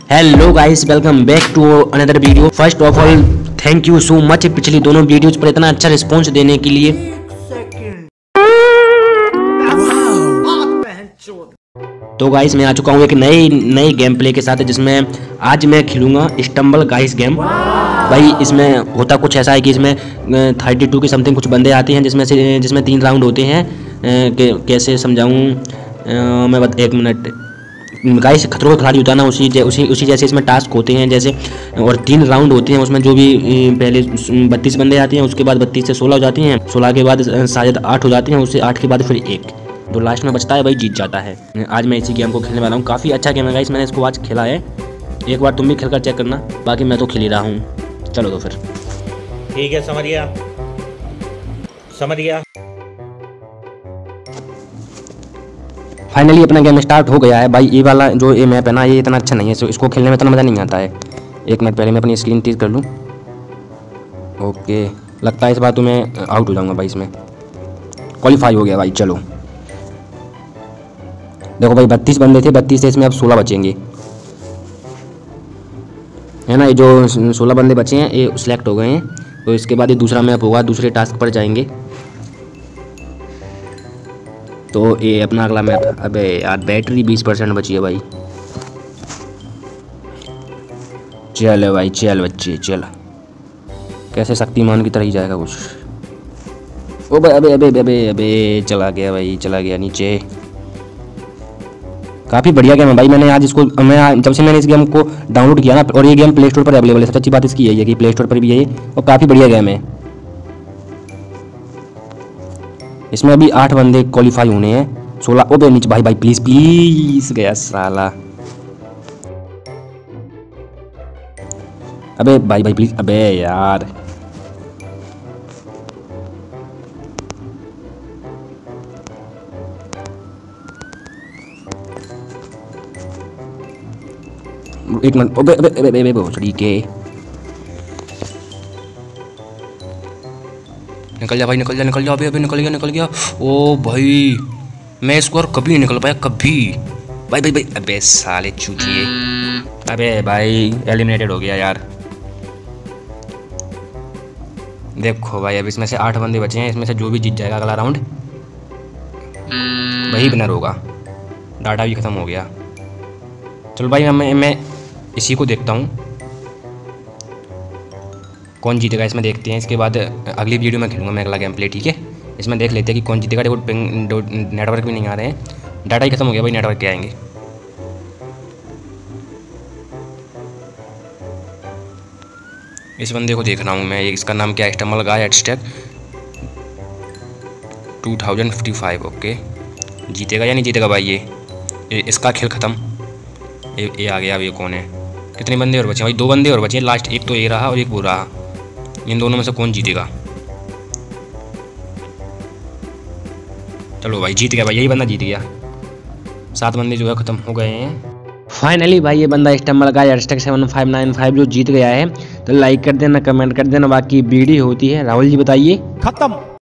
Hello guys, welcome back to another video. First of all thank you so much पिछली दोनों videos पर इतना अच्छा रिस्पॉन्स देने के लिए। तो गाइस मैं आ चुका हूँ एक नई गेम प्ले के साथ, जिसमें आज मैं खेलूंगा स्टम्बल गाइस गेम। भाई इसमें होता कुछ ऐसा है कि इसमें 32 के समथिंग कुछ बंदे आते हैं, जिसमें 3 राउंड होते हैं। कैसे समझाऊँ मैं, एक मिनट। गाइस खतरों का खिलाड़ी होता है ना, उसी जैसे इसमें टास्क होते हैं जैसे, और 3 राउंड होते हैं उसमें। जो भी पहले 32 बंदे आते हैं, उसके बाद 32 से 16 हो जाती हैं, 16 के बाद शायद 8 हो जाते हैं, उससे 8 के बाद फिर 1, जो लास्ट में बचता है भाई जीत जाता है। आज मैं इसी गेम को खेलने वाला हूँ। काफ़ी अच्छा गेम है गाइस, मैंने इसको आज खेला है। एक बार तुम भी खेल कर चेक करना, बाकी मैं तो खेल ही रहा हूँ। चलो तो फिर ठीक है, समझ गया। फाइनली अपना गेम स्टार्ट हो गया है भाई। ये वाला जो ये मैप है ना, ये इतना अच्छा नहीं है, इसको खेलने में इतना मज़ा नहीं आता है। एक मिनट पहले मैं अपनी स्क्रीन तेज कर लूँ। ओके, लगता है इस बार तो मैं आउट हो जाऊँगा भाई। इसमें क्वालिफाई हो गया भाई। चलो देखो भाई, 32 बंदे थे, 32 से इसमें अब 16 बचेंगे, है ना। ये जो 16 बंदे बचे हैं ये सिलेक्ट हो गए हैं। तो इसके बाद ये दूसरा मैप होगा, दूसरे टास्क पर जाएंगे। तो ये अपना अगला मैप। अबे यार बैटरी 20% बची है भाई। चल भाई चल बच्चे चल, कैसे शक्तिमान की तरह ही जाएगा कुछ। ओ भाई अबे अबे अबे अबे चला गया भाई, चला गया नीचे। काफ़ी बढ़िया गेम है भाई। मैंने आज इसको जब से मैंने इस गेम को डाउनलोड किया ना, और ये गेम प्ले स्टोर पर अवेलेबल है। सबसे अच्छी बात इसकी यही है कि प्ले स्टोर पर भी है और काफ़ी बढ़िया गेम है। इसमें अभी 8 बंदे क्वालिफाई होने हैं, 16। ओ बे नीचे भाई प्लीज प्लीज गया साला। अबे भाई प्लीज, अबे यार एक मिनट। अबे अबे अबे अबे भोसड़ी के, निकल जा भाई, निकल जा। अबे अबे निकल गया। ओ भाई मैं इसको और कभी नहीं निकल पाया, कभी। भाई अबे साले चूतिए। अबे भाई एलिमिनेटेड हो गया यार। देखो भाई अब इसमें से 8 बंदे बचे हैं, इसमें से जो भी जीत जाएगा अगला राउंड वही विनर होगा। डाटा भी ख़त्म हो गया। चलो भाई मैं इसी को देखता हूँ कौन जीतेगा। इसमें देखते हैं, इसके बाद अगली वीडियो में खेलूंगा मैं अगला गेम प्ले। ठीक है, इसमें देख लेते हैं कि कौन जीतेगा। देखो नेटवर्क भी नहीं आ रहे हैं, डाटा ही खत्म हो गया भाई। नेटवर्क के आएंगे। इस बंदे को देख रहा हूँ मैं, इसका नाम क्या है, स्टम्बल गाय @, 2055। ओके, जीतेगा या नहीं जीतेगा भाई ये इसका खेल ख़त्म। ये आ गया। अब ये कौन है? कितने बंदे और बचे भाई? 2 बंदे और बचे हैं लास्ट। एक तो ये रहा और एक वो रहा। इन दोनों में से कौन जीतेगा? चलो भाई जीत गया भाई, यही बंदा जीत गया। 7 बंदे जो है ख़त्म हो गए हैं। फाइनली भाई ये बंदा स्टम्बल गाय #7595 जो जीत गया है। तो लाइक कर देना, कमेंट कर देना। बाकी वीडियो होती है। राहुल जी बताइए। खत्म।